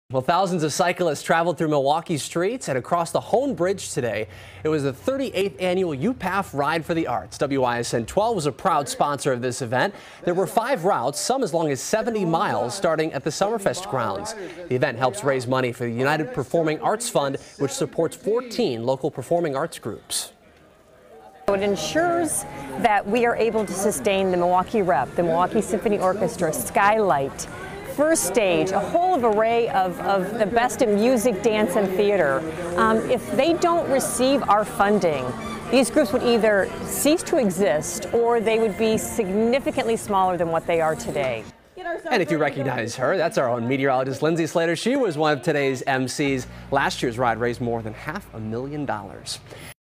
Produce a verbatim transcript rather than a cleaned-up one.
Well, thousands of cyclists traveled through Milwaukee streets and across the Hone Bridge today. It was the thirty-eighth annual U P A F Ride for the Arts. W I S N twelve was a proud sponsor of this event. There were five routes, some as long as seventy miles, starting at the Summerfest grounds. The event helps raise money for the United Performing Arts Fund, which supports fourteen local performing arts groups. It ensures that we are able to sustain the Milwaukee Rep, the Milwaukee Symphony Orchestra, Skylight, First Stage, a whole array of, of the best in music, dance, and theater. Um, if they don't receive our funding, these groups would either cease to exist or they would be significantly smaller than what they are today. And if you recognize her, that's our own meteorologist, Lindsay Slater. She was one of today's M Cs. Last year's ride raised more than half a million dollars.